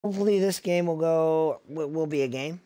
Hopefully this game will be a game.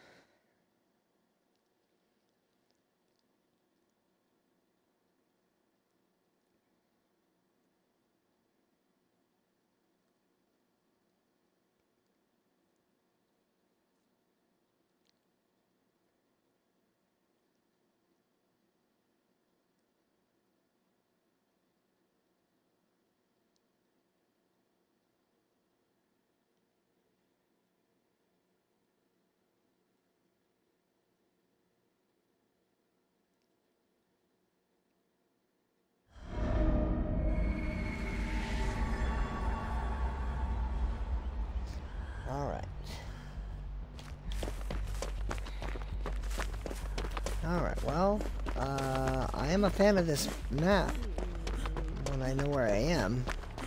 Alright, well, I am a fan of this map when I know where I am.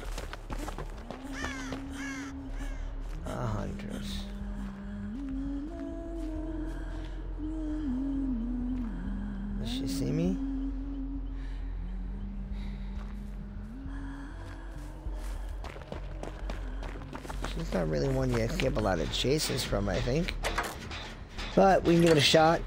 100. Does she see me? She's not really one you escape a lot of chases from, I think. But we can give it a shot.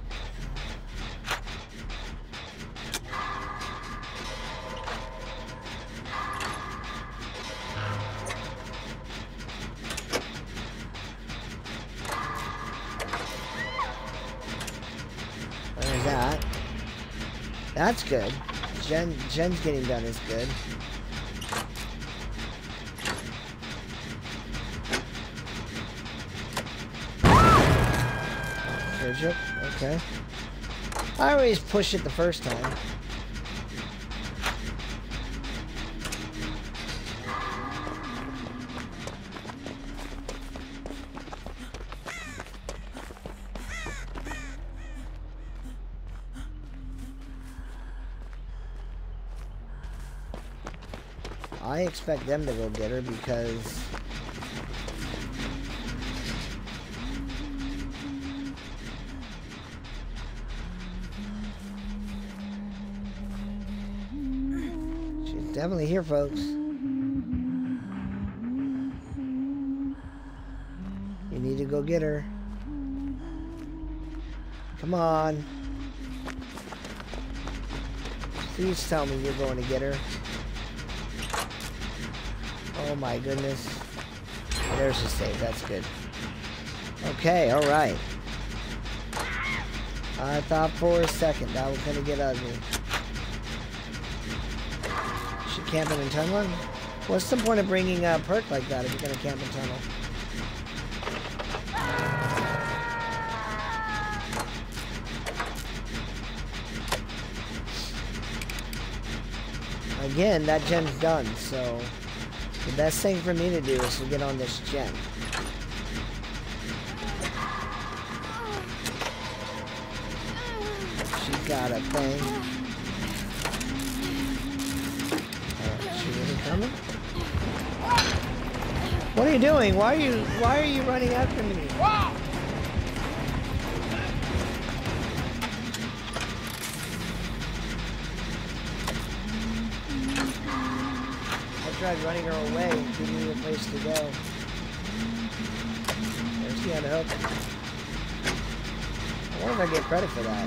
There's that. That's good. Jen's getting done is good. Surge. Okay. I always push it the first time. I expect them to go get her because she's definitely here, folks. You need to go get her. Come on. Please tell me you're going to get her. Oh my goodness. There's a save. That's good. Okay, alright. I thought for a second that was going to get ugly. Is she camping in tunnel? What's the point of bringing a perk like that if you're going to camp in tunnel? Again, that gen's done, so the best thing for me to do is to get on this gen. She's got a thing. Is she really coming? What are you doing? Why are you running after me? Wow! I tried running her away and giving me a place to go. There she had a hook. I wonder if I get credit for that.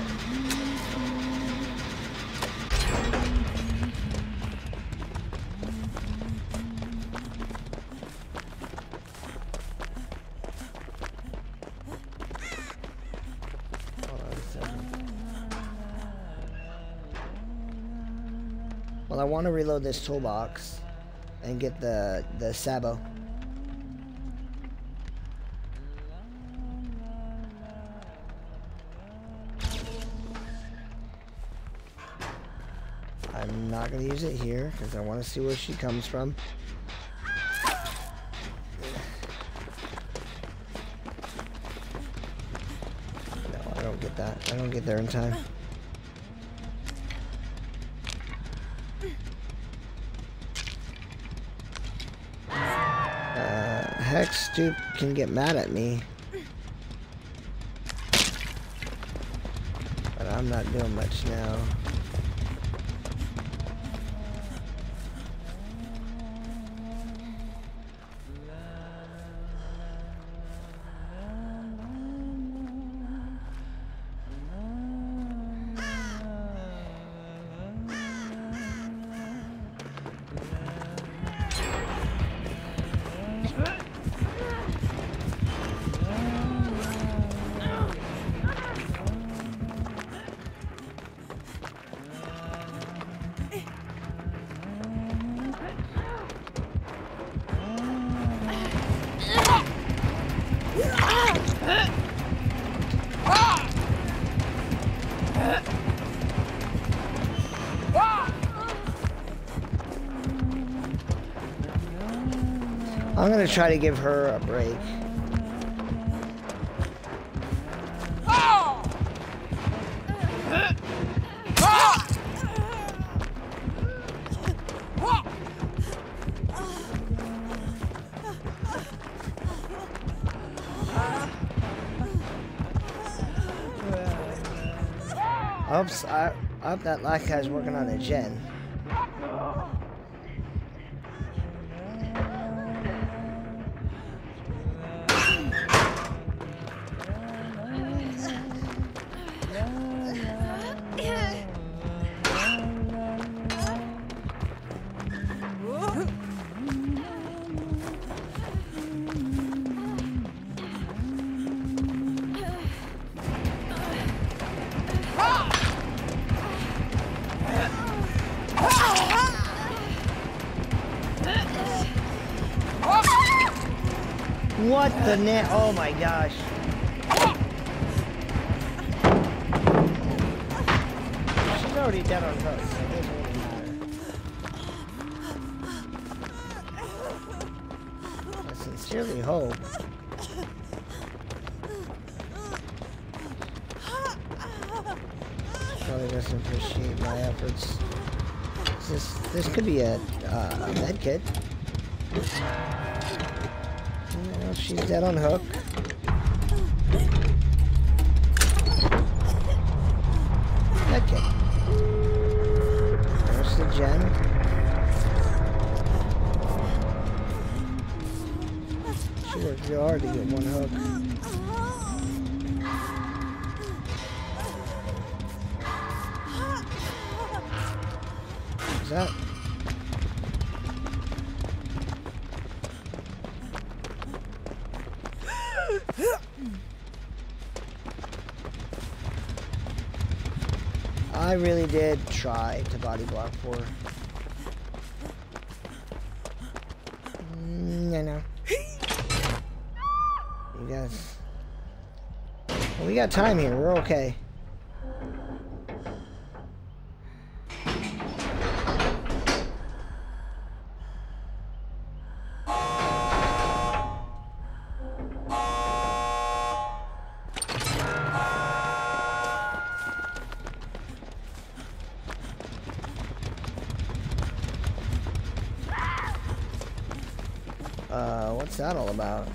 Hold on a second. Well, I want to reload this toolbox and get the Sabo. I'm not going to use it here because I want to see where she comes from. No, I don't get that. I don't get there in time. Hex Duke can get mad at me, but I'm not doing much now. gonna try to give her a break. Oops, I hope that last guy's working on a gen. What the net? Oh my gosh. She's already dead on hook, so it doesn't really matter. I sincerely hope. Probably doesn't appreciate my efforts. This could be a med kit. Well, she's dead on hook. Okay. There's the gen. She worked real hard to get one hook. What's that? I really did try to body block for her. I know. You guys. Well, we got time here. We're okay. What's that all about?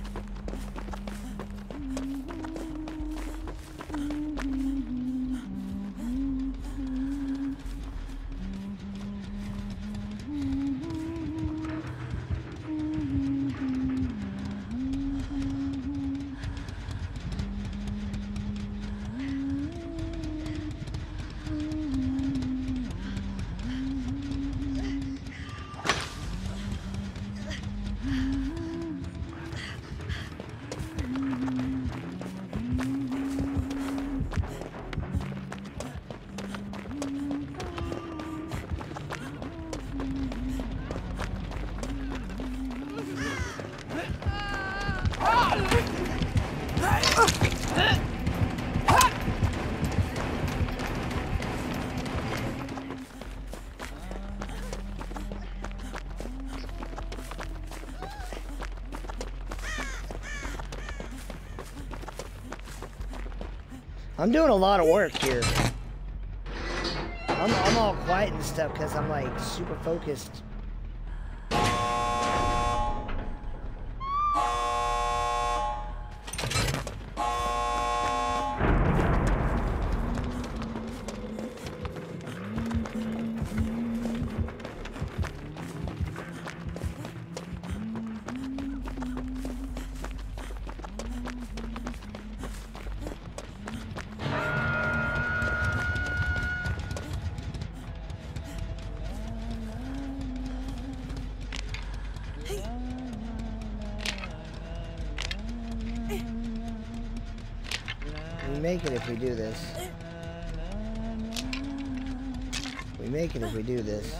I'm doing a lot of work here. I'm all quiet and stuff because I'm like super focused. We make it if we do this. We make it if we do this.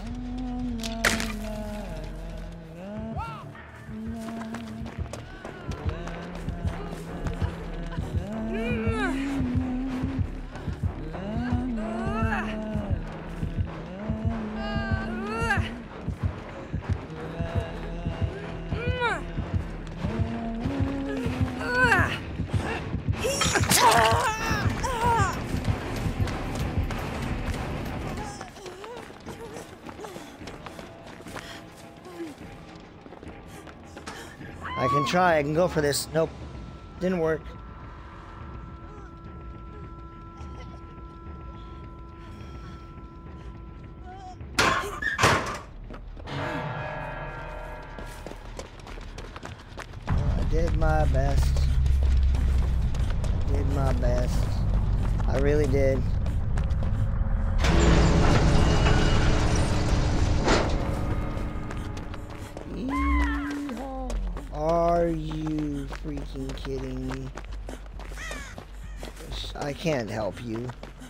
try. I can go for this. Nope. Didn't work. I did my best. Did my best. I really did. Are you freaking kidding me? I can't help you.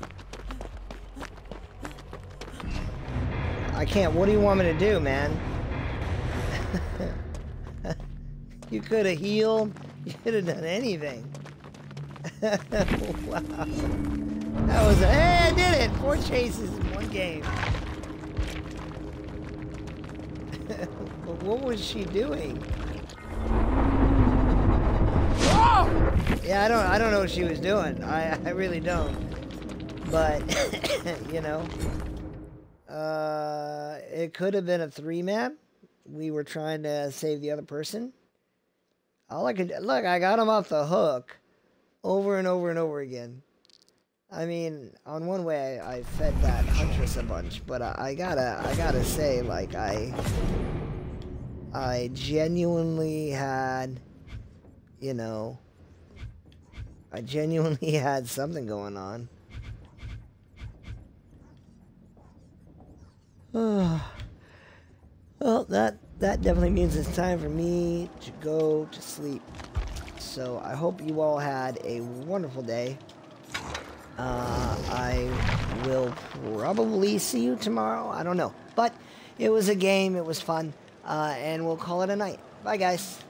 I can't. What do you want me to do, man? You could have healed. You could have done anything. Wow. That was hey, I did it! 4 chases in 1 game. But what was she doing? Yeah, I don't know what she was doing. I really don't. But you know, it could have been a 3-man. We were trying to save the other person. All I could look, I got him off the hook over and over and over again. I mean, on one way, I fed that Huntress a bunch, but I gotta say, like, I genuinely had, you know, I genuinely had something going on. Well, that definitely means it's time for me to go to sleep. So I hope you all had a wonderful day. I will probably see you tomorrow. I don't know. But it was a game. It was fun. And we'll call it a night. Bye, guys.